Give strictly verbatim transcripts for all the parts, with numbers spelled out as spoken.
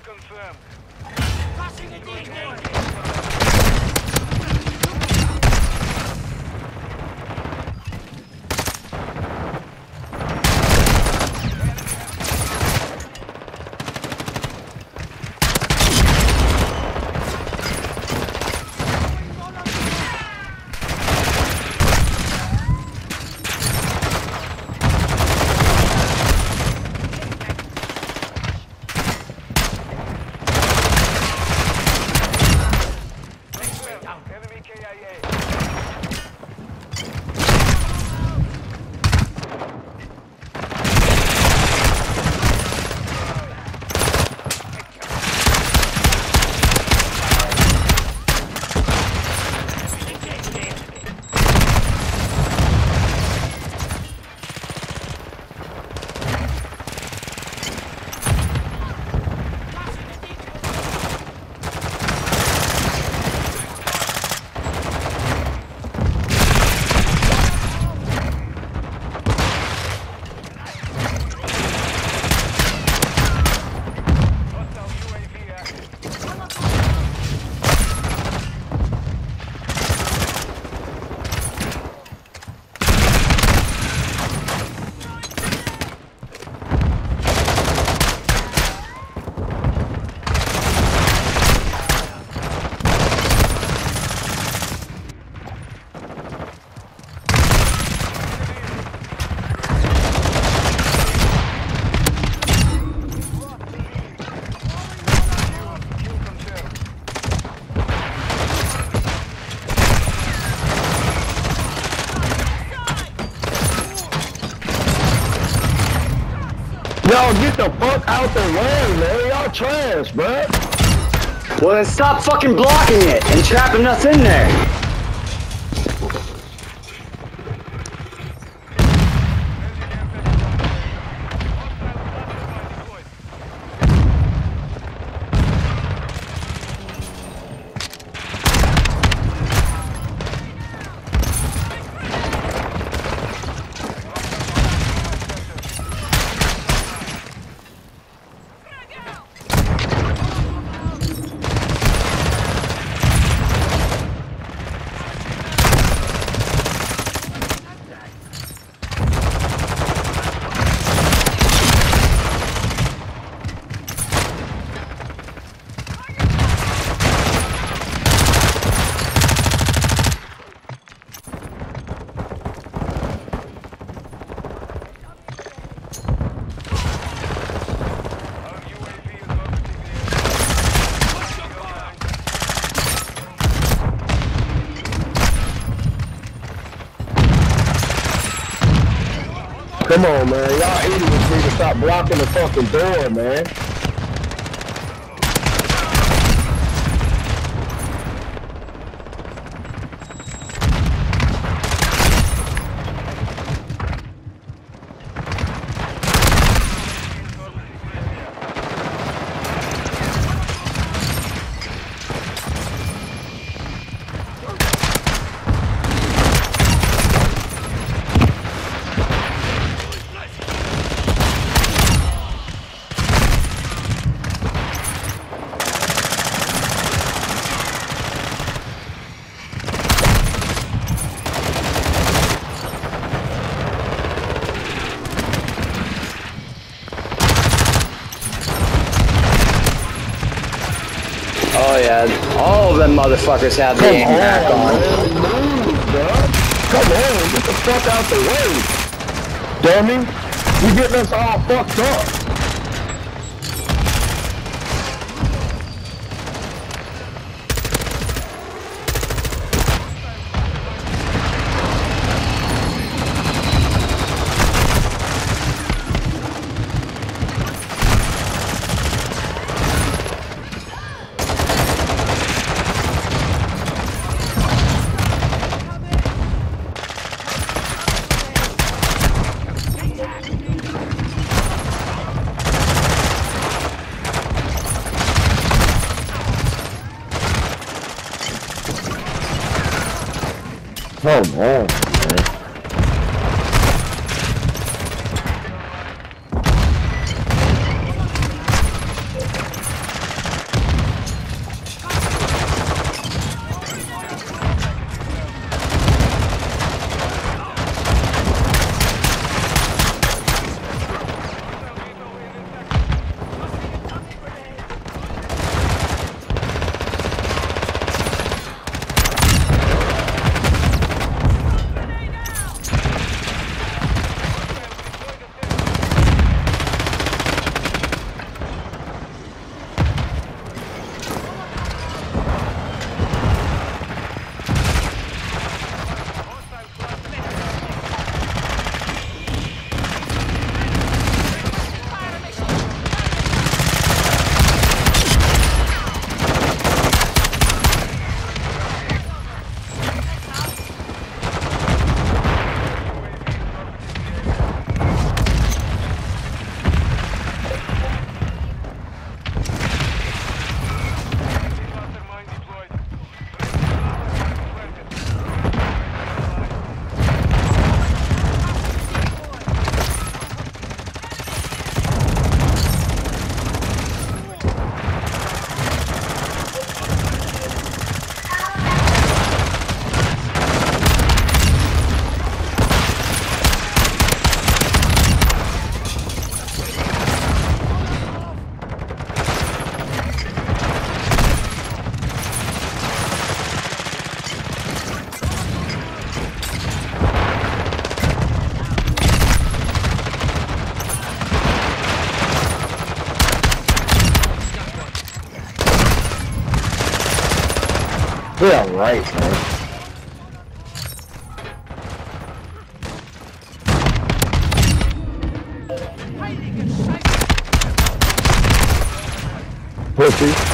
confirmed. Passing a decoy! Enemy K I A. Y'all get the fuck out the way, man. Y'all trash, bruh. Well, then stop fucking blocking it and trapping us in there. Come on, man. Y'all idiots need to stop blocking the fucking door, man. Oh yeah, all of them motherfuckers have the aim back on. Move, bro. Come on, get the fuck out the way. Dummy, you getting us all fucked up. Come on, man. Yeah, right, man. Pussy.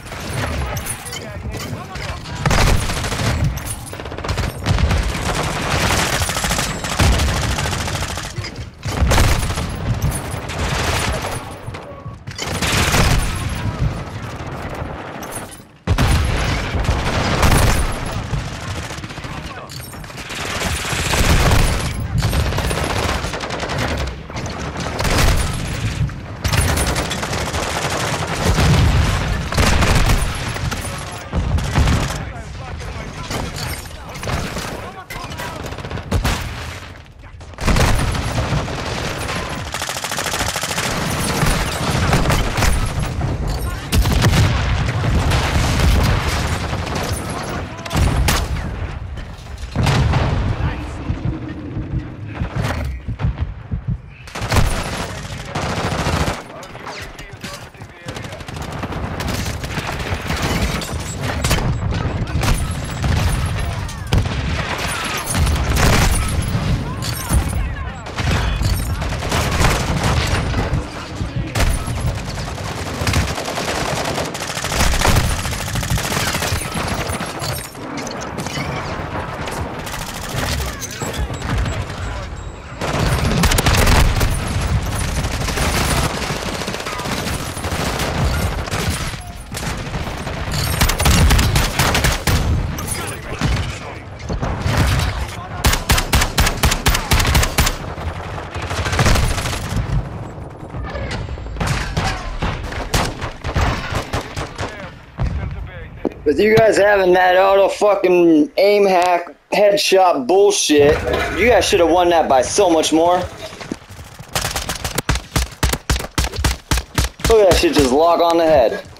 With you guys having that auto fucking aim hack headshot bullshit, you guys should have won that by so much more. Look at that shit just log on the head.